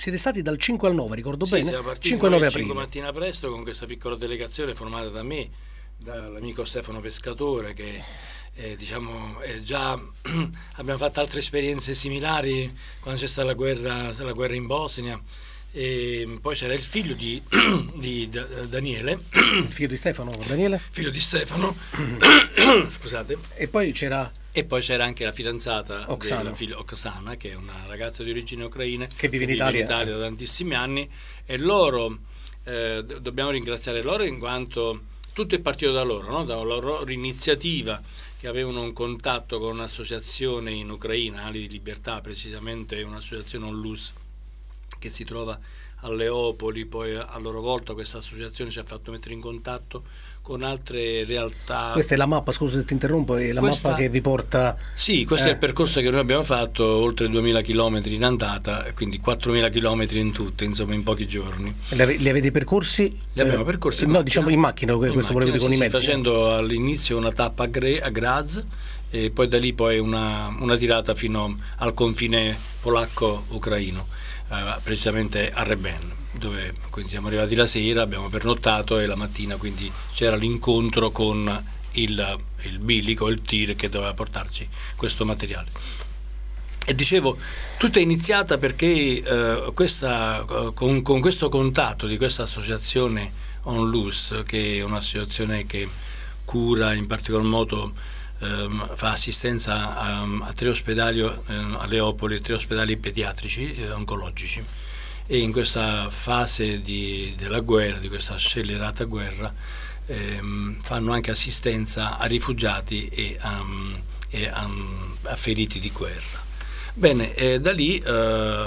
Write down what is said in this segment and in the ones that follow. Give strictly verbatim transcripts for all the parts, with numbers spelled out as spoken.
siete stati dal cinque al nove, ricordo sì, bene? Siamo partiti cinque nove aprile. cinque mattina presto con questa piccola delegazione formata da me, dall'amico Stefano Pescatore, che eh, diciamo è già abbiamo fatto altre esperienze similari quando c'è stata la guerra, la guerra in Bosnia. E poi c'era il figlio di, di Daniele, il figlio di Stefano, Daniele, figlio di Stefano, scusate, e poi c'era e poi c'era anche la fidanzata Oksana. della figlia Oksana, che è una ragazza di origini ucraine che vive in che Italia. vive in Italia da tantissimi anni, e loro eh, dobbiamo ringraziare loro in quanto tutto è partito da loro, no? Dalla loro iniziativa, che avevano un contatto con un'associazione in Ucraina, Ali di Libertà, precisamente un'associazione Onlus che si trova a Leopoli. Poi a loro volta questa associazione ci ha fatto mettere in contatto con altre realtà. Questa è la mappa, scusa se ti interrompo, è la questa, mappa che vi porta... Sì, questo eh. è il percorso che noi abbiamo fatto, oltre duemila chilometri in andata, quindi quattromila chilometri in tutto, insomma in pochi giorni. Li, li avete percorsi? Li abbiamo percorsi eh, in no, macchina, diciamo in macchina, in questo macchina, volevo dire sì, con i sì, mezzi. Facendo all'inizio una tappa a, Gre, a Graz, e poi da lì poi una, una tirata fino al confine polacco-ucraino, eh, precisamente a Reben, dove quindi siamo arrivati la sera, abbiamo pernottato, e la mattina quindi c'era l'incontro con il, il bilico, il tir che doveva portarci questo materiale. E dicevo, tutto è iniziata perché eh, questa, con, con questo contatto di questa associazione Onlus, che è un'associazione che cura in particolar modo, ehm, fa assistenza a, a tre ospedali eh, a Leopoli, tre ospedali pediatrici eh, oncologici, e in questa fase di, della guerra, di questa scellerata guerra, ehm, fanno anche assistenza a rifugiati e a, e a, a feriti di guerra. Bene, eh, da lì eh,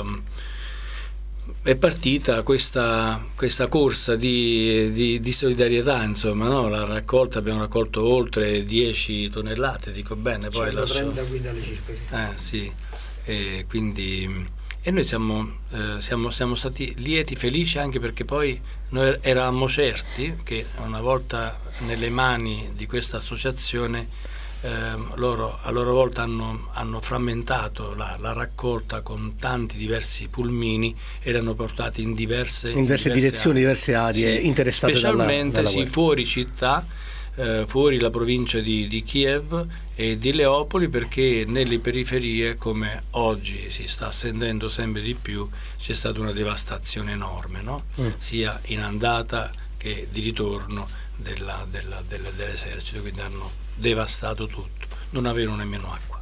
è partita questa, questa corsa di, di, di solidarietà, insomma, no? La raccolta, abbiamo raccolto oltre dieci tonnellate, dico bene, poi centotrenta quintali circa, sì. Eh, sì. E quindi e noi siamo, eh, siamo, siamo stati lieti, felici, anche perché poi noi eravamo certi che una volta nelle mani di questa associazione, Eh, loro a loro volta hanno, hanno frammentato la, la raccolta con tanti diversi pulmini, erano portati in diverse, in diverse, in diverse direzioni, aree. diverse aree sì, interessate specialmente dalla, dalla sì, fuori città, eh, fuori la provincia di, di Kiev e di Leopoli, perché nelle periferie, come oggi si sta assentendo sempre di più, c'è stata una devastazione enorme, no? mm. sia in andata che di ritorno della, della, della, dell'esercito, quindi hanno devastato tutto, non avevano nemmeno acqua.